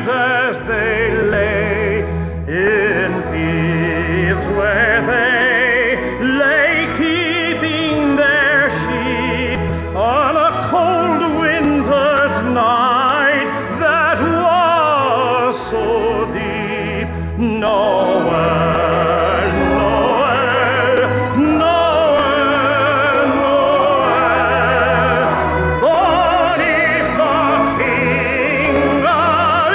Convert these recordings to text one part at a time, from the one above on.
as they lay in fields where they lay keeping their sheep on a cold winter's night that was so deep. Noel, Noel, Noel, Noel, born is the King of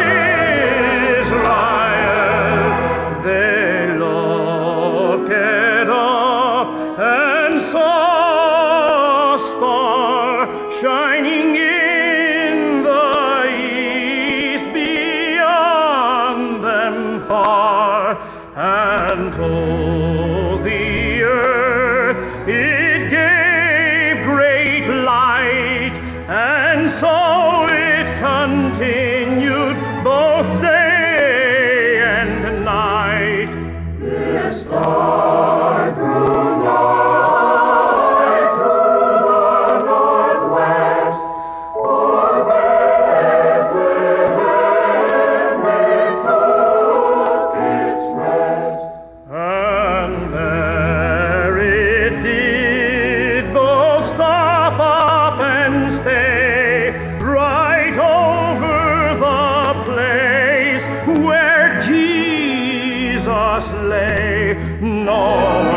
Israel. They looked up and saw a star shining in the east beyond them far, and told the earth it gave great light, and so it continued both day and night. This star drew nigh to the northwest, for Bethlehem it took its rest. And there it did both stop up and stay, right over the place where Jesus lay. No